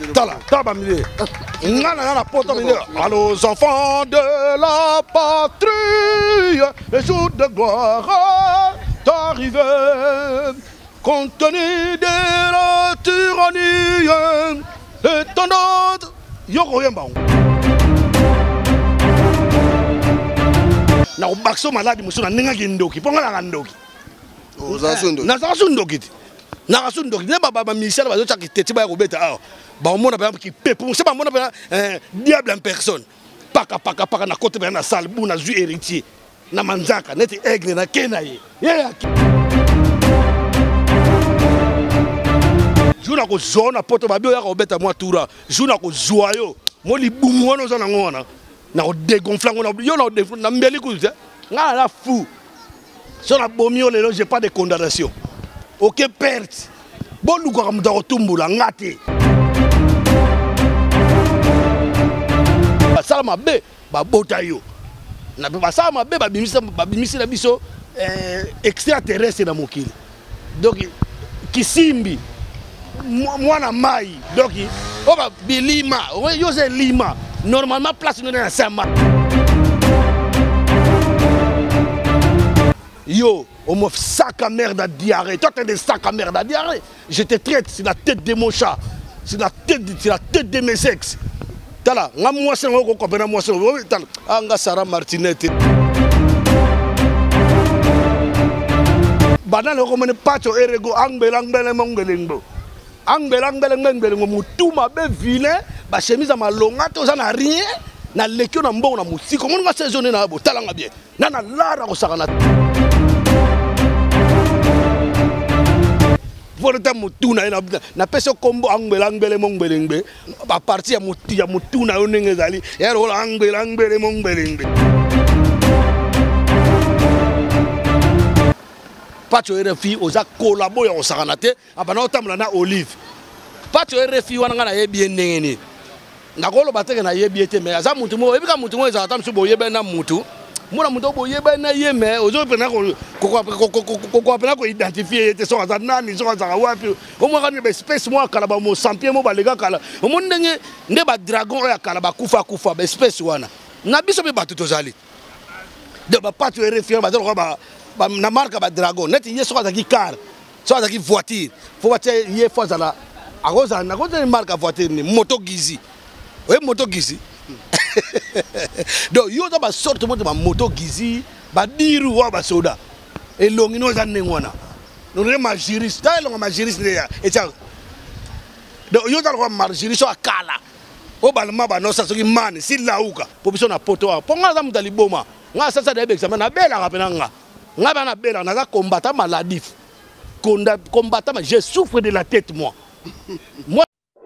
Tala, allô, aux enfants de la patrie, les jours de gloire d'arriver, compte tenu de la tyrannie, le tendance, yoko yamba. Na bakso maladi musuna ninga kindoki, ponga la kandoki. Nazasundoki. Nazasundoki. Ne baba Michel bazo chaki teti ba robeta ah. Ba on mona ba qui pepe, c'est pas mona ba diable en personne. Paka na côté na salle bu na zu héritier. Na manzaka net aigle na kenaye. Yeah. Juna ko zona poto ba bio ya robeta moi toura. Juna ko joyo. Mo li bumu wono zona ngona. Na ko dégonflant ngona yo na dégonflant na mbeli ku za. Nga la fou. Sur la bomio lelo j'ai pas de condamnation. Aucune perte. Bon nous comme dans tumbula ngate. Ça m'a bé ba botayo. Na ba ça m'a bé ba bimisi na biso extraterrestre na mokili. Donc kisimbi mwana mai. Donc o ba bilima, yo c'est lima. Normalement place nous dans sama. Yo, on m'offre sac à merde à diarrhée. Toi, t'as des sacs à merde à diarrhée. Je te traite, c'est la tête de mon chat. C'est la tête de mes sexes. T'as là, moi c'est un copain, moi c'est un gars Sarah Martinette. Banane romane pacho erego angbelang mongelengo. Angbelang mutu ma be vilain, ba chemise à ma longa, to ça n'a rien. Na lekio na mbongo na musique. Comment on va saisonner na bo talanga bien. Na lara ko sakana. Volta mutuna na peso combo angbelang mongbelengbe. Ba parti ya mutuna yo ndenge zali. Ya ro angbelang mongbelengbe. Pacho RFI oza collabo ya sakana te. Abana otamla na Olive. Pacho RFI wana na yebi ndenge ni. Nakolo bateke na yebiete mais aza mutu mo ebika mutu mo ezata msu boyebe na mutu mona mutu boyebe na yeme ozo pena ko pena ko identifier te so aza nani so aza wapi o mo kana be espèce mo kala ba mo sampie mo balega kala o mo ndenge nde ba dragon ya kala ba kufa be espèce wana na biso be batu tozali de ba patu RFI ba zo ba na marque ba dragon net yeso aza ki car so aza ki voiture faut ba te ye faut za la agoza na ko te marque voiture ni moto gizi. Oui, moto gizi. Donc, yo ba sorte de moto gizi, ba diru wa ba soda. Et longino za nengwana. Donc, ma juriste, ma juriste ya. Et ça. Donc, yo ba ma juriste so akala. O ba ma ba no sa so ki man, si lauka. Position na poto. Ponga za mutali boma. Nga sasa de examen na bela kapena nga. Nga ba na bela na za combattant maladif. Combattant, je souffre de la tête moi. Moi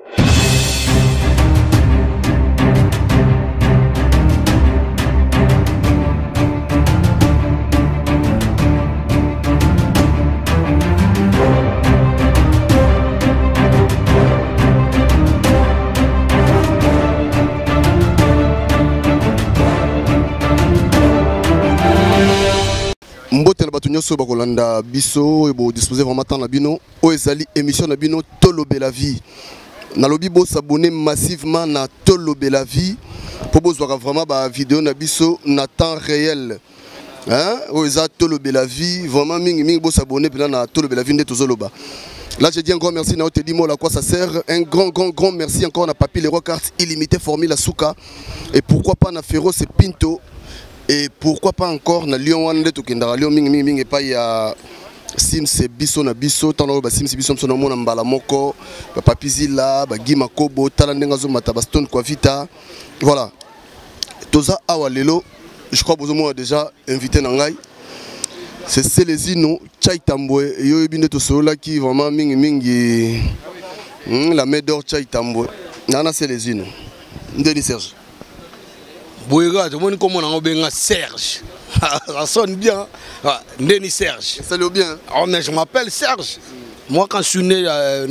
Mbote na bato nyonso bakolanda biso et bo disposer vraiment temps na bino o ezali émission na bino Tolobe la vie. Na lobi bo s'abonner massivement na Tolobe la vie pour bozwaka vraiment ba vidéo na biso na temps réel. Hein? O eza Tolobe la vie vraiment mingi bo s'abonner na Tolobe la vie nde tozoloba. Là je dis encore merci na Otedi Mola quoi ça sert. Un grand merci encore na Papi les Rois carte illimité formule Souka et pourquoi pas na Ferro c'est Pinto. Et pourquoi pas encore na Lyon Wande to kendara Lyon mingi pas ya Sims biso na biso tano ba Sims biso msono mona mbala moko ba Papizila ba Gima Kobo talandenga zo mataba Stone kwa vita voilà toza awa lelo je crois que moi déjà invité na ngai c'est Célésino Chai Tambwe yo ebinde to solola ki vraiment mingi la médor Chai Tambwe nana Célésino Ndeni Serge. Boyega, tout le monde comment on a Serge. Ça sonne bien. Ndeni Serge. Ça l'est bien. Oh, mais je m'appelle Serge. Moi, quand je suis né à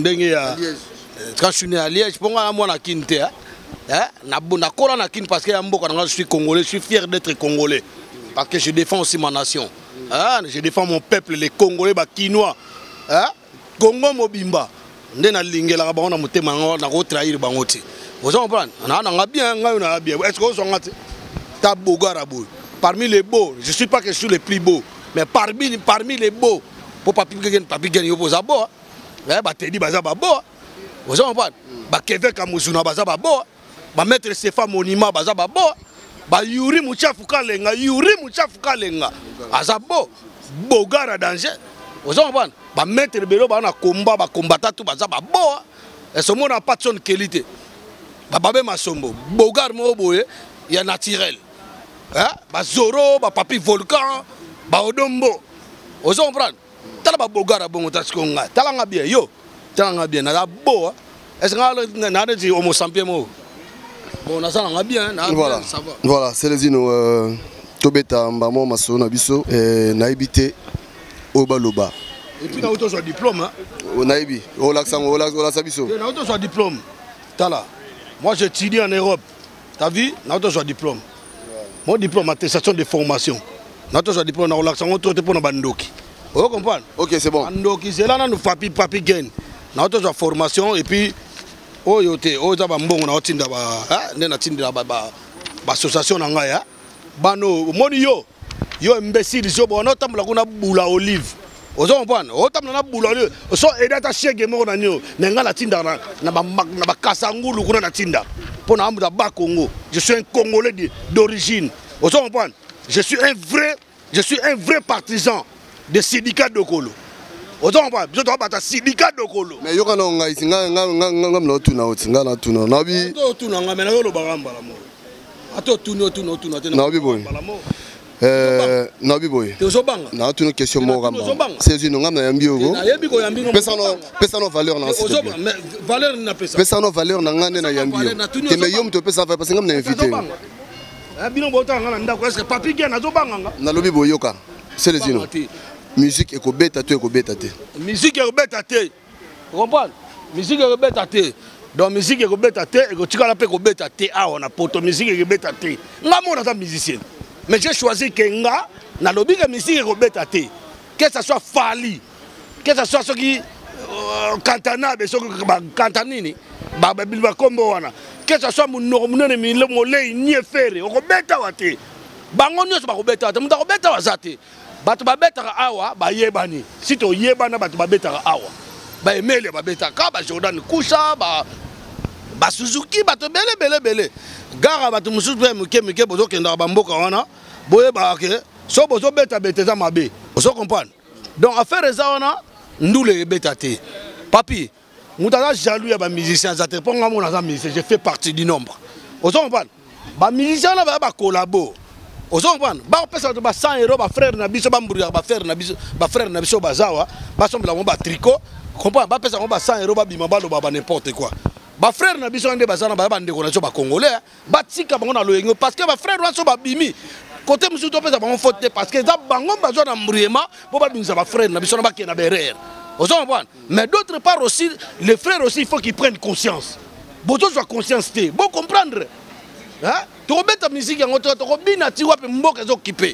Liège, pour moi, je suis né à Kinte. Parce que je suis congolais, je suis fier d'être congolais. Parce que je défends aussi ma nation. Je défends mon peuple, les Congolais, les Kinois. Congo Mobimba. nde na lingela ba on a motema na ko trahir bango ti vous comprenez na nga bien est-ce que vous ngati ta bogara boy parmi les beaux je suis pas que je suis le plus beau mais parmi les beaux pour papi gen yo poza bo ba te di baza ba bo vous comprenez ba Kevin Kamuzuna baza ba bo ba mettre Sefa Monima baza ba bo ba Yuri Muchafu Kalenga azabo bogara danger vous comprenez ba mettre belo ba na combat ba combattant tout baza ba bo et ce monde n'a pas de son qualité ba babe masombo bogar mo boye ya naturel hein ba Zoro ba papi volcan ba odombo vous comprenez tala ba bogara bongo taskonga tala nga bien yo tala nga bien na bo est-ce que na dit homo sapiens mo bon na ça nga bien na voilà ça va voilà c'est les ino tobeta mbamo maso na biso na ibité obaloba et puis na auto soit diplôme hein na ibi olaxa biso na auto soit diplôme tala moi j'étudie en Europe t'as vu na auto soit diplôme mon diplôme attestation de formation na auto soit diplôme na olaxa on trotte pour na bandoki. Vous comprenez? Ok, c'est bon. Donc, c'est là nous papi gain. Nous avons une formation et puis oh yote oh ça va mbongo na otinda ba hein na tinda ba association na ngaya bano moni yo imbécile zo bona tambula kuna bula olive. Vous comprenez? O tambula na bula olive. So edata chege mo na nyo nga la tinda na ba kasangulu kuna na tinda. Pona amuda ba Congo. Je suis un Congolais d'origine. Vous comprenez? Je suis un vrai partisan des syndicats de Kolo. Vous comprenez? Je dois battre syndicat de Kolo. Mais yo kana nga isinga nga tuna otinga na tuna na bi to tuna nga mena yo lo bagamba la mo. Ato tuna na bi boy. Na bi boy. Te zo banga. Na tuna question mo gamba. C'est une ngam na yambi yo. Na yebi ko yambi ngo. Pesa no valeur na c'est. Mais valeur na pesa. Pesa no valeur na ngane na yambi yo. Te me yom to pesa parce que ngam na invité. Bino bota nga na ndako est-ce que papi gen na zo banga nga. Na lobi boyoka. C'est les ino. Musique ekobeta te. Musique ekobeta te. Vous comprenez? Musique ekobeta te. Donc musique ekobeta te et tu la pe ekobeta te ah on a poto musique ekobeta te. Nga mona ta musicien. Mais j'ai choisi que nga na lobi que musique ekobeta te. Que ça soit Fali, que ça soit ce qui Cantana be so Cantanini, ba bilba kombo wana. Que ça soit mon molei ni efere ekobeta wate. Bango nyos ba kobeta wate, muta kobeta wazate. Bato babetaka awa ba yebani si to yebana bato babetaka awa ba emele babeta ka ba Jordan Kusha ba Suzuki bato bele gara bato mususu pe muke bozo kenda ba mboka wana boye ba ke so bozo beta beteza mabe bozo comprendre donc affaire eza wana ndule beta te papi mutata jaloux ya ba musiciens za te ponga mona za musicien je fais partie du nombre bozo comprendre ba musiciens na ba collabo. Vous comprenez? Ba pesa to ba 100 €, ba frère na biso ba mburiya ba frère na biso bazawa ba sombela mo ba tricot comprendre ba pesa mo ba 100 € ba bima ba lo ba n'importe quoi ba frère na biso ande bazana ba ndeko na so ba congolais ba tika bango na loyengo parce que ba frère wa so ba bimi côté musu to pesa bango faute parce que za bango bazo na mburiema bo ba bimisa ba frère na biso na ba ke na berere. Vous comprenez? Mais d'autre part aussi les frères aussi il faut qu'ils prennent conscience boto soit conscience té bon comprendre hein tobeta musique yango to bina ti wape mboka zo kipe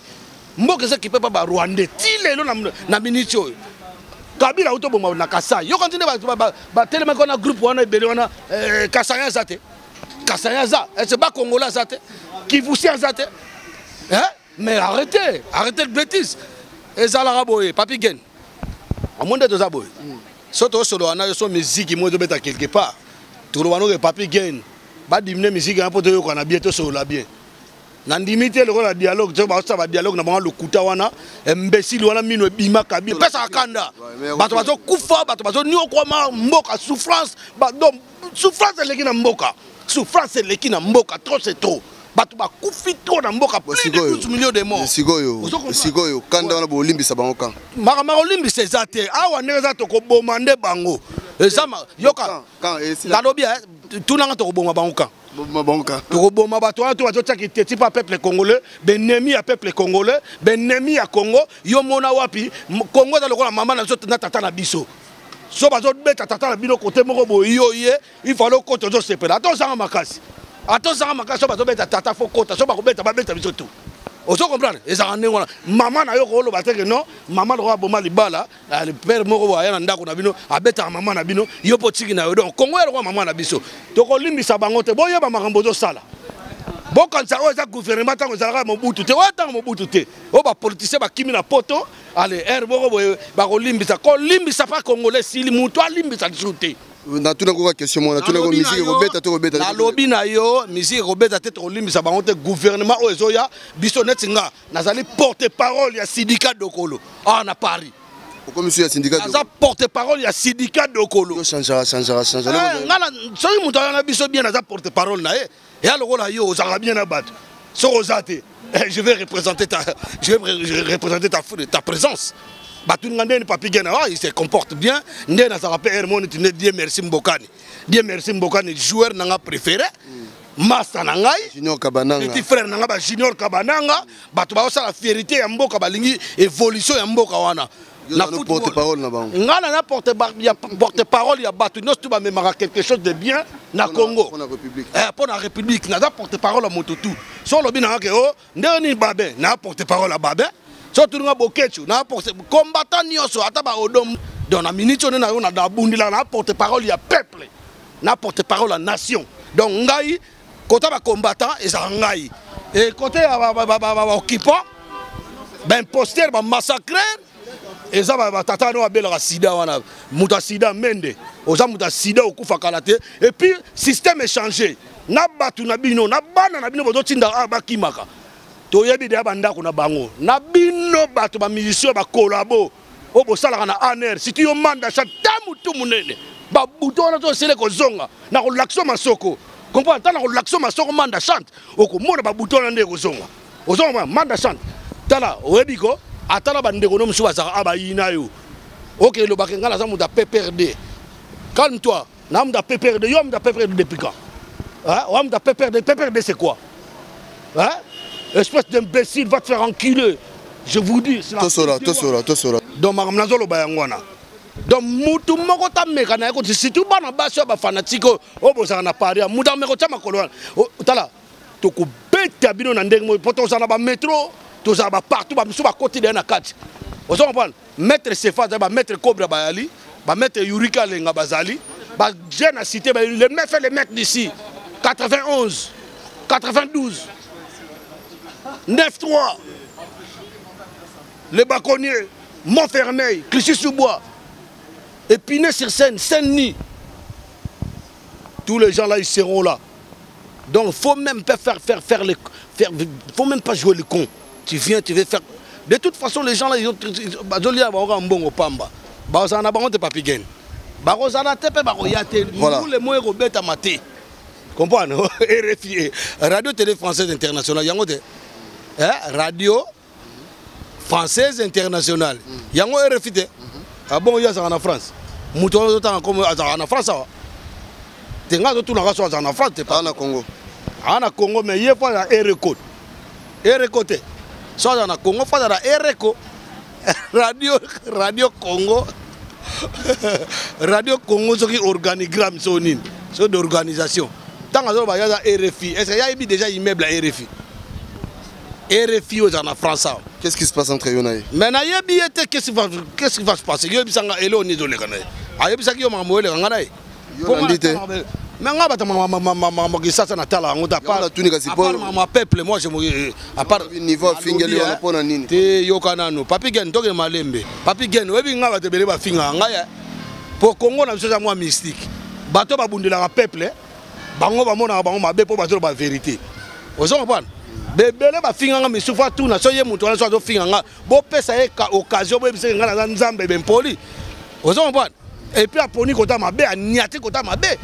pa ba Rwanda ti lelo na minute oyo kabila auto bomba na Kasai yo continue ba telema ko na groupe wana ebele wana Kasaya zate Kasaya za c'est pas congolais zate qui vous sert zate hein mais arrêtez de bêtises et ça la boye papi gen amonde to za boye soto solo wana so musique mo zo beta quelque part to wana ke papi gen ba dimne musique un peu de ko na bien to so la bien na ndimité le ko la dialogue to ba sa ba dialogue na ba le kuta wana imbécile wana mino bima kabi pesa kanda bato bazo kufa bato bazo ni okoma mboka souffrance ba donc souffrance leki na mboka trop c'est trop bato ba kufi trop na mboka plus de 12 millions de morts sikoyo kanda wana bo limbisa bango kan maka limbisa ezate awa neza to ko bomande bango ezama yoka la lobia tunanga to ko boma bango kan to boma bato wana to bato tsaki teti pa peuple congolais benemi ya peuple congolais benemi ya Congo yo mona wapi Congo za lokola mama na zo na tata na biso so bazo beta tata na bino côté moko boyo ye il fallait ko to zo sepela to zanga makasi so bazo beta tata fo kota so ba ko beta ba beta biso tout Ozo comprendre? Et ça en est voilà. Maman na yo ko lo bateke non, maman ro aboma libala, le père moko wa ya ndako na bino, abeta maman na bino, yo potiki na yo donc Congo ro maman na biso. To ko limbisa bango te, boye ba makambo zo sala. Bon quand ça oza gouvernement tango zalaka mobutu te, wa tango mobutu te. O ba politicien ba kimi na poto, allez, moko boye ba ko limbisa pas congolais sili muto limbisa tsuté. Na tuna ko question mo na tuna ko musique robeta to robeta na lobi na yo musique robeta te to limbisa bango te gouvernement o ezoya biso netinga nazali porte-parole ya syndicat Dokolo na Paris pourquoi monsieur ya syndicat naza porte-parole ya syndicat Dokolo changera ngala soki muto na biso bien naza porte-parole na et alors là yo ozala bien na bato so ozate je vais représenter ta présence. Papi Gena, il se comporte bien. Ndena ça rappelle Hermone, Dieu merci Mbokani. Dieu merci Mbokani, joueur nanga préféré. Master nangai, Junior Kabananga. Petit frère nanga ba Junior Kabananga, batu ba la fierté ya Mboka balingi évolution ya Mboka wana. Na porte-parole na bango. Ngana na porte-parole ya batu nous tu ba memara quelque chose de bien na Congo. Pour la République. Pour la République, na porte-parole à Mototu. So lobi na ke o, ndeni babe, na porte-parole à babe. Surtout na bokechu na combattant nyoso ataba odom dans la minute on na na bundila na porte-parole ya peuple na porte-parole la nation donc ngai côté ba combattant et ça ngai et côté ba occupant ben imposteur ba massacrer et ça ba tata no abela sida wana muta sida mende oza muta sida okufa kalate et puis système est changé na batu na bino na bana na bino bozo tinda bakimaka toyebi de bandako na bango na bino bato ba musicien ba collabo o bo sala na aner si tu yo manda cha tamu tu munene ba butona to sele ko zonga na ko lakso masoko comprendre tala ko lakso masoko manda chante o ko mona ba butona nde ko zonga o zonga manda chante tala oyebi ko atala ba ndeko no musu ba za aba yina yo OK lo ba kenga la za muta PPRD calme-toi na muta PPRD yo muta PPRD depuis quand hein o muta PPRD c'est quoi hein. Espèce d'imbécile, va te faire enculer. Je vous dis. Tout sera. Donc, Maramnazolo Bayangwana. Donc, Moutou Mokota Mekana, si tu vas dans Basso, fanatique, au Bosana Paris, Mouta Mekota Makoloan. Tala, tu coupes ta bino nandeng, pour ça, na métro, tout ça, partout, sur la côté de la carte. Vous comprenez? Maître Sefa, maître Cobra Bayali, maître Yurika Lenga Bazali, j'ai cité les mecs d'ici, 91, 92. 9-3, les Baconniers, Montfermeil, Clichy-sous-Bois, Épinay-sur-Seine, Saint-Denis. Tous les gens là, ils seront là. Donc, il ne faut même pas faut même pas jouer le con. Tu viens, tu veux faire. De toute façon, les gens là, ils ont. Un bon au Pamba. Bazana Baronte Papigen. Barozana Tepe Baroyate. Nous, les mots Robert Amaté. Comprends? RFI, Radio Télé Française Internationale. Radio Française Internationale. Yango RFI. Ah bon, il y a ça en France. Mouton comme en France. Tu as tout en France, tu pas en Congo. En Congo, mais il y a pas de RECO. RECO. Soit en Congo, pas de RECO. Radio Congo. Radio Congo, c'est qui organigramme sonin. C'est d'organisation. Tant que il y a RFI. Est-ce qu'il y a déjà immeuble à RFI? RFI aux en France. Qu'est-ce qui se passe entre eux? Mais qu'est-ce qui va se passer? Il y a des gens qui mais nga bata mama kisasa na tala ngota pa tunika sipolo mama peuple moi je me à part niveau fingeli wana pona nini te yokana no papi gen toke malembe papi gen webi nga bata bele ba finga nga ya pour Congo na biso za moi mystique bato ba bundela ka peuple bango ba mona bango mabe po bato ba vérité ozo comprendre bebele ba finga nga misufa tout na so ye muto na so zo finga nga bo pesa e occasion bo bise nga na nzambe ben poli ozo comprendre et puis aponi kota mabe aniati kota mabe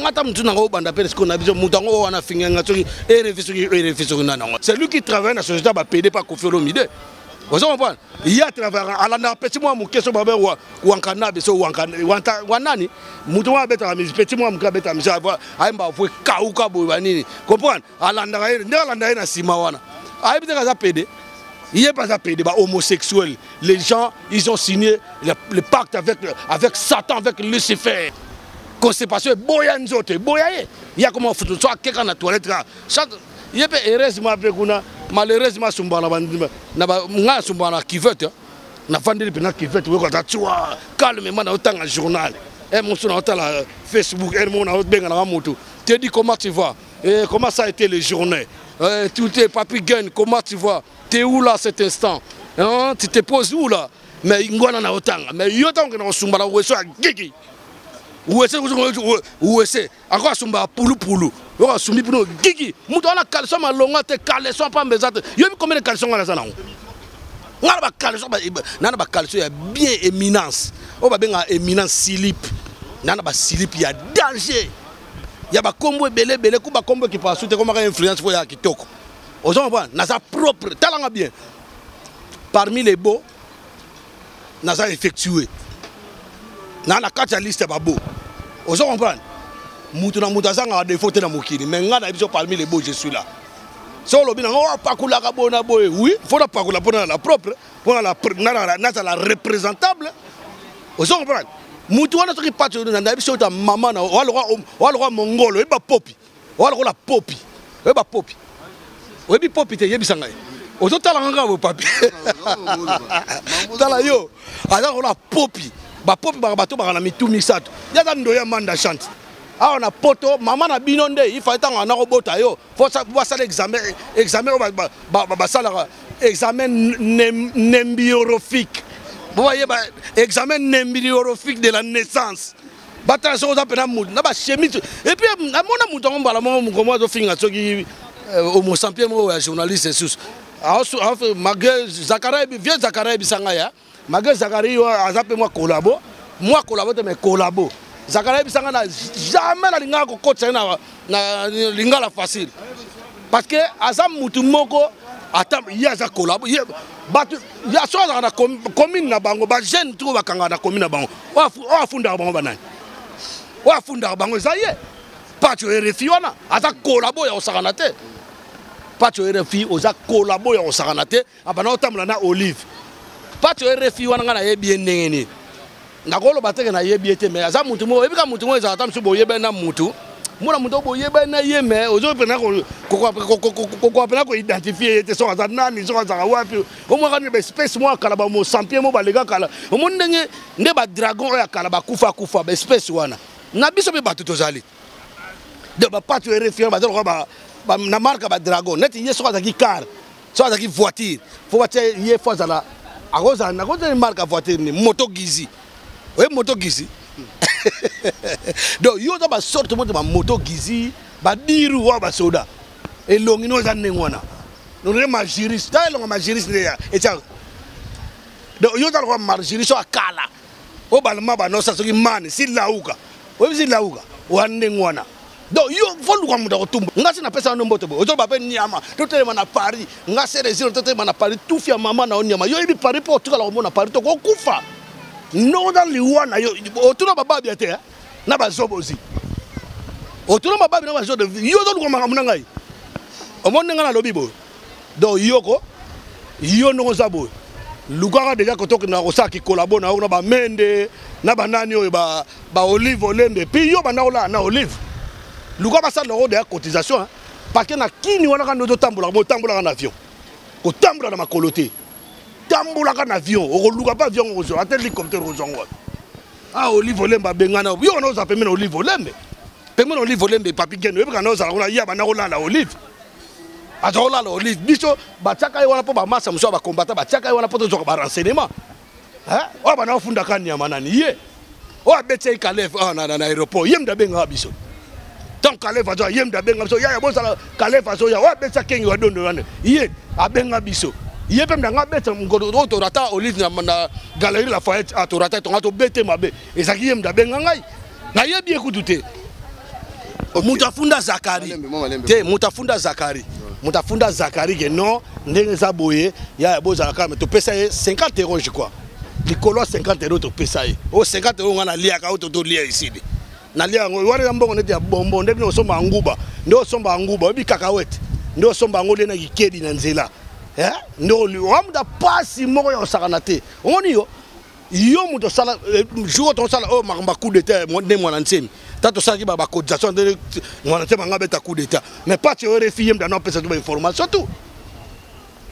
c'est lui qui travaille dans la société PD par Kofi Olomide. Vous comprenez? Il y a travaillé à la petit moi mon question babe ou en cannabis so wanani muto abeta la petit moi mon kabeta mi savoir aimba fo kauka boyani comprendre alanda na sima wana aibita za PD. Il n'y a pas à payer des homosexuels. Les gens, ils ont signé le pacte avec Satan, avec Lucifer. Constipation, boyanzote, boyaye. Il y a comment foutre soit quelqu'un dans la toilette là. Il y a heureusement après qu'on a malheureusement sumbana na ba nga sumbana kivete na fandeli pena kivete we ko ta twa calmement na otanga journal et mon son na Facebook et mon na benga na moto te dis comment tu vas et comment ça a été les journées tout est papi gagne comment tu vas t'es où là cet instant hein tu te poses où là mais ngwana na otanga mais yo tango na sumbana weso gigi Ouesse, encore sumba pulu. Yo sumbi puno gigi. Muto ana caleçon malonga te caleçon pas mbezate. Yo combien de caleçon ngala sana? Ngala ba caleçon ba nana ba caleçon ya bien éminence. O ba benga éminence slip. Nana ba slip ya danger. Ya ba combo belé ku ba combo qui passe te comme influence fo ya kitoko. Ozo ba na sa propre talanga bien. Parmi les beaux na sa effectué. Na la carte liste ba beau. Vous comprenez? Moutuna moutazanga a défaut de mokili, mais ngana biso parmi les beaux je suis là. Solo bina on pas kula ka bona boy. Oui, faut pas kula pour la propre, pour la représentable. Vous comprenez? Moutou wana soki patu na biso ta maman na wala mongolo, eba popi. Wala la popi. Eba popi. Obi popi te yebisanga. Ozo tala nganga bo papi. Tala yo, ala la popi. Ba popi ba bato ba na mitu misato ya za ndoya manda chante a na poto mama na binonde il faut tanga na robota yo faut ça examen ba sala examen nembiorophique vous voyez ba examen nembiorophique de la naissance bata so za pena mood na ba chemise et puis na mona muto ngombala mo ngomo zo finga soki au Mozambique mo journaliste sus a magé Zakaria vieux Zakaria bisanga ya Magé Zakaria azape moi collabo mais collabo Zakaria bisanga na jamais la linga ko coach na linga la facile parce que azam mutu moko atam ya za collabo ya so na commune na bango ba jeune tout ba kanga na commune na bango wa funda bango banani wa funda bango zaye pacho RFI wana aza collabo ya osakana te pacho RFI oza collabo ya osakana te abana otamla na Olive Pato RFI wana ngana yebi ndengeni. Ngakolo bateke na yebi ete mais aza mutu mo ebika mutu mo ezata msu boyebe na mutu. Mona mutu boyebe na yeme ozo pena ko pena ko identifier ete so aza nani so aza wapi. O mo kana be space mo kala ba mo sampie mo balega kala. O mo ndenge nde ba dragon ya kala ba kufa be space wana. Na biso be batu tozali. De ba pato RFI ba zo ba na marka ba dragon. Neti yeso aza ki car. So aza ki voiture. Faut ba ye fois la Agoza na koza marque voiture ni moto gizi. Ouais moto gizi. Donc yo za ba sorte moto gizi, ba diru wa ba soda. Et longino za nengwana. No le majiris, ta longa majiris ne ya. Et ça. Donc yo za ko majiris so akala. O ba ma ba no sa so ki mani si lauka. O si lauka. Wa nengwana. Donc yo volu kwa muda kotumba ngasi na pesa nomboto bo ozo ba pe nyama totele na Paris ngasi resilo totele na Paris tout fia mama na onyama yo ibi Paris po tukala ko na Paris to ko kufa no da liwana yo otuna baba bi ate na bazobozi otuna baba bi na bazo de yo do ko manga munanga omone ngana lobi bo donc yoko yo no zabo lugara deja ko toki na osaki collabo na ba mende na banani oyo ba Olive Olembe puis yo ba na ola na Olive Luka basa l'euro de cotisation parce que na kini wana kando tambola mo tambola na avion ko tambola na makolote tambola na avion o luka pas avion o zo atel hélicoptère o zongo ah Olive Olembe bengana yo na oza pemena Olive Olembe pemena Olive Olembe papi geno ebe kana oza na ya bana olala Olive azola la Olive biso bataka wana po ba massa muso ba combattre bataka wana po to zo ba renseignement hein o bana ofunda kanya manani ye o abetse Calef na aéroport yemda benga biso tant Calef azo yemda benga biso ya bosala Calef azo ya wabetsa kengi wadondo wana ye abenga biso ye pe mdanga betsa ngodo to rata Olive na galerie Lafayette a to rata to ngato bete mabe ezaki yemda benga ngai na yebi ekutute mutafunda Zakari te mutafunda Zakari que non ndenge za boye ya bozala kama to pesa 50 € je crois likolo 50 € to pesa o 50 € ngana lia ka to lia ici nalia wana mbongo neti ya bombo ndenge no somba nguba ndo somba nguba obi kakawete ndo somba ngole na kikedi na nzela ndo wamda pasi moko ya osakana te omoni yo muto sala jour to sala o makamba coup d'état ndé mwana nsemi tato sala ki ba cotisation de mwana nsemi nga beta coup d'état mais pas tu RFI mda no pesa de information tout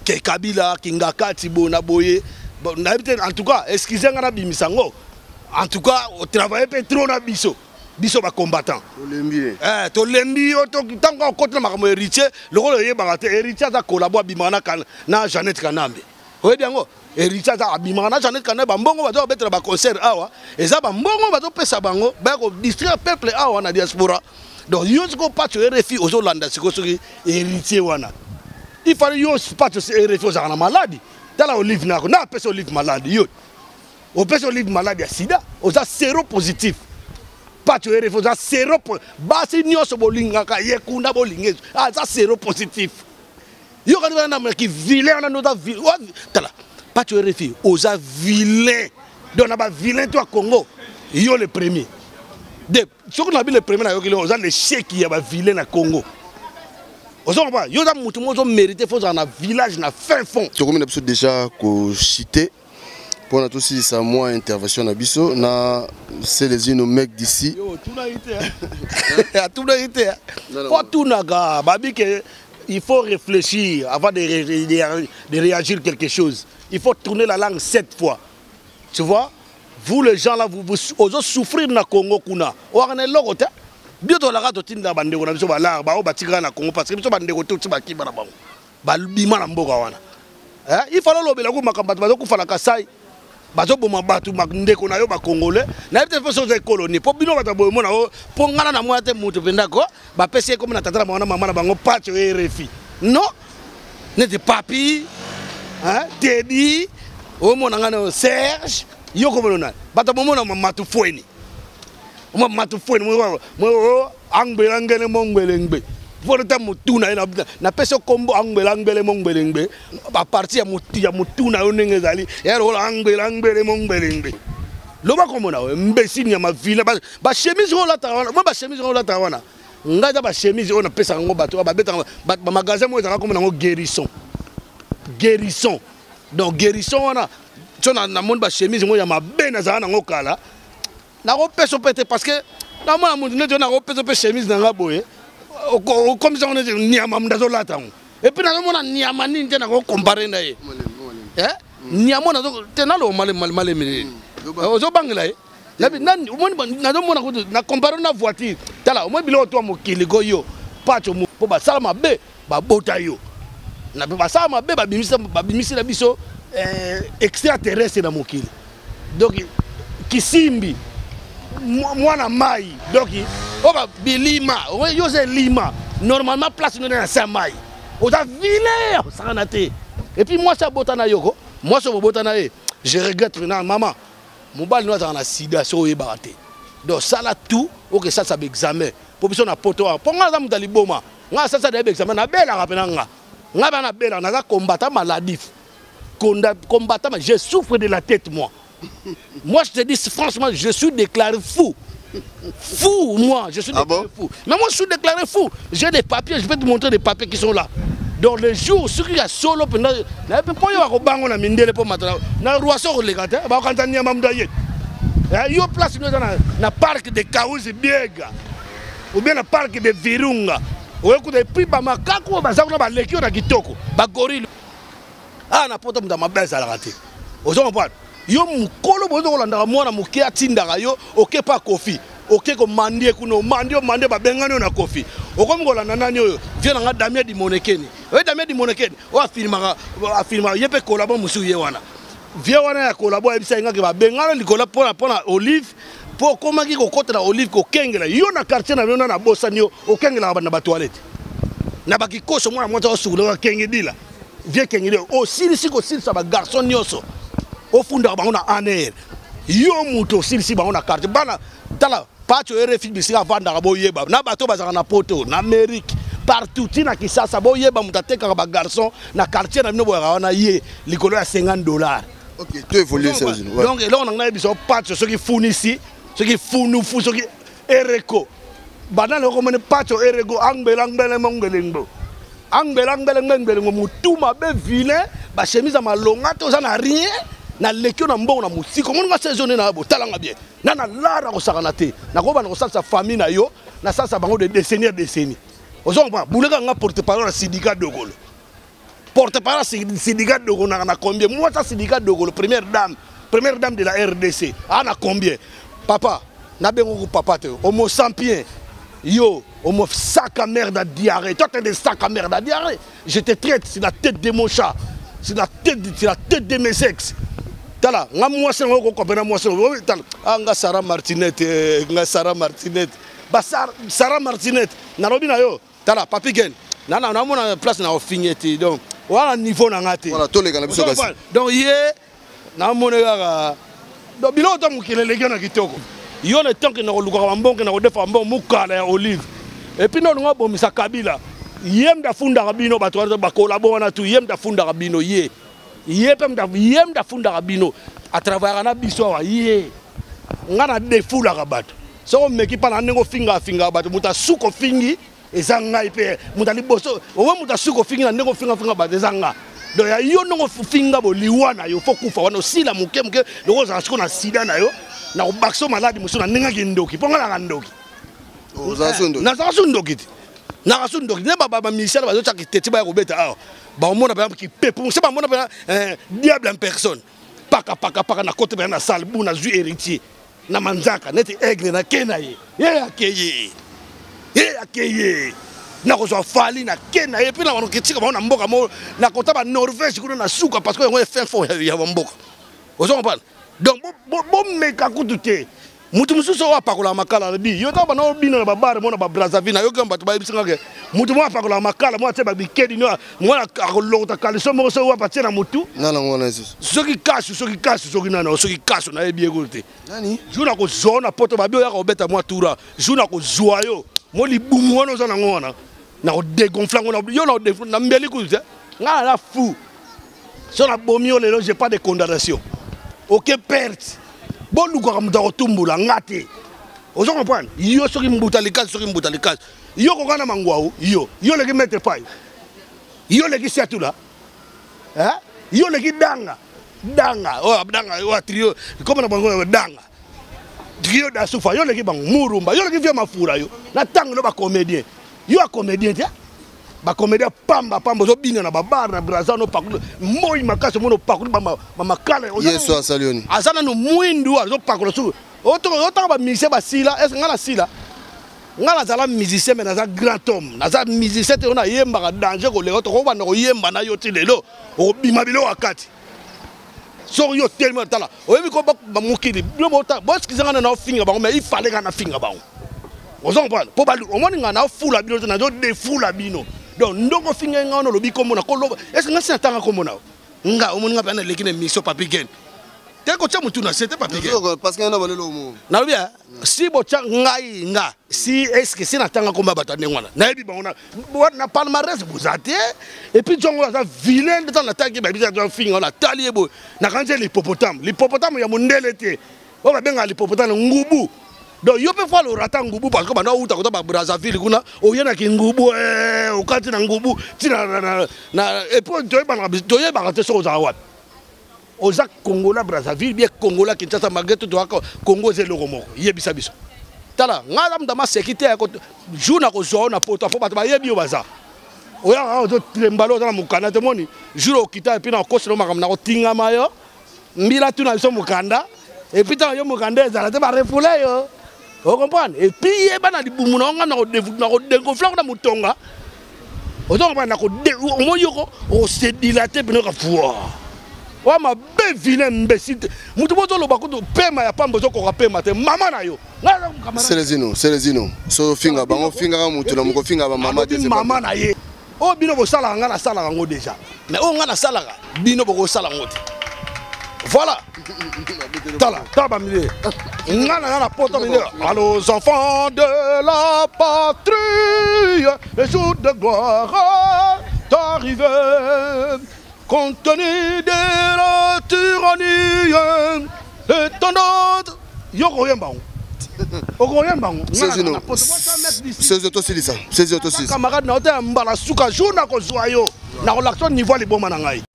ke Kabila Kingaka Tibona Boye en tout cas excusez-moi na bimisango en tout cas au travail pe trop na biso ba combattant to lembi to tanga côté makamo héritier le rôle yeba te héritier za collabo bimana na Jeannette Kanambe oye bien ngo héritier za bimana Jeannette Kanambe mbongo bazo betra ba concert awa eza ba mbongo bazo pesa bango ba ko distraire peuple awa na diaspora donc yo ko patcho RFI ozo landa siko soki héritier wana il fallait yo patcho RFI oza na maladie tala olive nako na pesa olive malade yo o pesa olive malade ya sida oza zéro positif patcho RFI oza zéro basi nyoso bolingaka yekunda bolingezo za zéro positif yo kana na ki vilain na nota tala patcho RFI oza vilain donc na ba vilain toi Congo yo le premier de ce qu'on a vu le premier na yo ki oza le chèque ya ba vilain na Congo. Aujourd'hui, il y a des gens qui mérité dans un village, dans fin fond. Tu as déjà cité pour nous aussi sa moi intervention na biso na c'est les nos mecs d'ici. Il faut réfléchir avant de réagir quelque chose. Il faut tourner la langue 7 fois. Tu vois, vous les gens là, vous souffrez dans le Congo kuna. Bientôt la rate tinda bande ko na biso bala ba o batika na Congo parce que biso bande ko tout ba kiba na bango ba bima na mboka wana il faut lobela ko makamba bazo ku fala kasai bazo boma batu ndeko na yo ba congolais na peut-être faut des colonies po bino bata bomo na po ngana na mwate mutu pendako ba pese comme na tatala mwana mama na bango patcho RFI non ne de papi Teddy o mona ngana Serge yo ko mona bata bomo na matu fweni matu fweni mo angbela ngene mongwelengbe volta mutuna na peso kombo angbela ngele mongwelengbe ba parti ya mutuna yo ndenge zali ero angbela ngele mongwelengbe loba komona mbesi nya mavila ba chemise ola tawana mo ba chemise ola tawana ngaza ba chemise ona pesa ngo bato ba beta ba magasin mo ezaka komona ngo guérison donc guérison wana tona na monde ba chemise ngo ya mabena za na ngo kala na ko peso pete parce que na mona mundu ne na ko peso pe chemise na ngaboye comme ça on est niama mdazo latango et puis na mona niama ninte na ko comparer na ye niama na te na lo male mi ozo bangela nabi nani na do mona ko na comparer na voiture tala mo bilo to mo kiligo yo patcho mo po ba sala mabe ba bota yo na ba sala mabe ba bimisi na biso extraterrestre na mokili donc kisimbi mwana mai donc oba bilima yo c'est lima normalement place nous dans sa mai oza vilain sanate et puis moi ça botana yoko moi ça botana je regrette maintenant maman mon bal nous na sida so e barate donc ça là tout OK ça examen pour biso na poto pour nga za mutali boma nga ça da examen na bela rapena nga ba na bela na combattant maladif combattant je souffre de la tête moi. Moi, je te dis franchement, je suis déclaré fou. Fou, moi, je suis déclaré fou. Mais moi, je suis déclaré fou. J'ai des papiers, je vais te montrer des papiers qui sont là. Donc, les jours, ceux qui sont solo, il y a un place dans le parc de Kaouzi Biega, ou bien le parc de Virunga. Ou bien le prix de Makako, le gorille. Ah, na poto mda mabeza la raté. Ozo mpwa. Yo mukolo bozo kolanda mwana muke atindaka yo oke pa kofi. Oke ko mandie kuno mande ba bengano na kofi. Oko ngolanda nani oyo. Viens nga Damien di Monekeni. We Damien di Monekeni. O afirma yepe kolabo musu ye wana. Viens wana ya kolabo ebisa nga ke ba bengano likola pona olive. Po koma ki ko kotela olive ko kengela. Yo na quartier na yo na bosa nyo okengela ba na ba toilette. Na ba kikoso mwana mota osukula kengedila. Viens kengedila. O silisi ko silisa ba garçon nyoso. Au fond de la année, yo muto silisi ba on a carte bana tala patcho RFI bisika vanda ba yeba na bato bazaka na poto na Amérique partout tina kisasa ba yeba mutateka ba garçon na quartier na bino boya wana ye likolo ya $50. OK, tu évolues ça. Donc là on a biso patcho ce qui fournit ici, ce qui fournit fou ce qui ereko. Bana le comme patcho ereko angbelangele mongelengo. Angbelangele mutuma be vilain ba chemise ma longa to ça n'a rien. Na lekio na mbongo na musiko mon nga saisonner na botalanga bien na lara ko sakana te na ko bana ko sa famille na yo na sa bango de décennies ozo ba buleka nga porte-parole syndicat de Golo porte-parole syndicat de Gaulle na combien? Moi ça syndicat de Gaulle première dame de la RDC. Ah na combien? Papa, na bengo papa te. Homo sapiens. Yo, homo sac à merde à diarrhée. Toi t'es des sacs à merde à diarrhée. Je te traite, c'est la tête de mon chat. C'est la tête de mes ex. Tala, nga moi c'est ngo compena moi c'est. Ah nga Sarah Martinette, Ba Sarah Martinette. Na robi na yo. Tala, papi gen. Na mona place na ofigneti. Donc, voilà niveau na ngati. Voilà, tous les gars na biso kasi. Donc yé na mona ga. Donc bilo to mukile lege na kitoko. Yo ne tant que na luka mbonke na defa mbongo mukala ya olive. Et puis non nga bomisa Kabila. Yem da funda rabino bato ba collabora na tu yem da funda rabino ye. Yem da funda rabino à travers na biso wa ye. Nga na defula rabato. So meki pa na nengo finga bato muta suko fingi ezanga ipe muta liboso. Owe muta suko fingi na nengo finga bato ezanga. Donc yo nengo finga bo liwana yo fokufa wana sila muke loko za siko na sida na yo na bakso maladi muso na nenga kindoki ponga na ndoki. Ozasundo. Na zasundo Nakasundo ne baba Michel bazo taki teti ba robeta ah ba omona ba ki pepe c'est ba mona ba diable en personne paka na côté ba na salle bu na zu héritier na manzaka net aigle na kenaye ye akeye na ko so fali na kenaye puis na wana kitika ba na mboka mo na kota ba Norvège kuna na suka parce que on est fin fond ya mboka ozo comprendre donc bo meka kutute mutu mususu wa pakola makala bi yo ta bana bino na babare mona ba Brazzaville yo gamba to ba bisinga ke mutu mo pakola makala mo teba bikedi no mo na akolota kaliso mo so wa patina mutu nana ngona eso soki kasu nana soki kasu na ebi egote nani juna ko zona poto ba bio ya ko beta mo tura juna ko zwa yo mo libumu wono zona ngona na ko dégonfler ngona yo na dégonfler na mbeli ku te nga la fou sur la bomio lelo j'ai pas de condamnation aucun perte bon nous comme dans tumbula ngate ozo comprendre yo soki mbutalikaz yo ko kana mangwao yo le ki mettre pai yo le ki satula hein yo le ki danga o trio comme na bango danga trio da sufa yo le ki bang murumba yo le ki via mafura yo na tango ba comédien yo a comédien tia ba comédien pamba zo bina na babar na Brazza no pakulu moi makasi mono pakulu mama kale yeso asalioni azana no mwindu azo pakulu su oto ba musicien ba sila est ngala sila ngala zala musicien mais na grand homme na za musicien te ona yemba ka danger ko le oto ko ba no yemba na yo ti lelo o bima bilo wakati so yo tellement tala o yebi ko ba mukili bilo mota boss kizanga na finga ba mais il fallait kana finga ba ozo comprendre po ba o moni ngana fula bilo na zo de fula bino donc ndongo finga ngano lobi komona ko lobo est-ce que ngasi atanga komona nga o moni nga bana lekine mission papi gen te ko tsamu tuna c'était papi gen parce que na balelo mo na lobi si bo tsa ngai nga si est-ce que si na tanga komba bato ndengwana na yebi ba na palmarès bozate et puis jongo za vilain de temps na tangi ba bisa zo finga na taliebo na kanje l'hippopotame ya mondele te o ba benga l'hippopotame ngubu. Donc yo peut voir le rata ngubu parce que bana uta kota ba Brazzaville kuna o yena ki ngubu o kati na ngubu tina na et puis doye ba te so za wat o za Congola Brazzaville bien Congola Kinshasa mageto to Congo zelo ko moko yebisa biso tala ngala mdama sécurité ko jouna ko zona poto fo ba yebi o baza o ya o to trembalo na mukana te moni jour o kita et puis na ko selo makam na ko tinga mayo mbila tuna so mukanda et puis ta yo mukanda za te ba refula yo. Vous comprenez? Et puis, il y a des gens qui ont dégonflé dans le tonga. Vous comprenez? On s'est dilaté pour nous voir. On m'a bien vilain imbécile. Nous devons le bac de paiement, il n'y a pas besoin qu'on paie matin. Maman na yo. C'est les zino. So finga bango finga mutu na mko finga ba mama de maman na ye. O bino bo sala ngana sala ngo déjà. Mais o ngana sala bino bo sala ngote. Voilà. Tala, tabamile. Ngana poto mile. Allons enfants de la patrie, les jours de gloire d'arriver. Compte tenu de la tyrannie, les tendances. Yoko yembang. C'est autosilisa. Camarade na ota mbala suka jour na ko zwa yo. Na relaxon niveau li boma na ngai.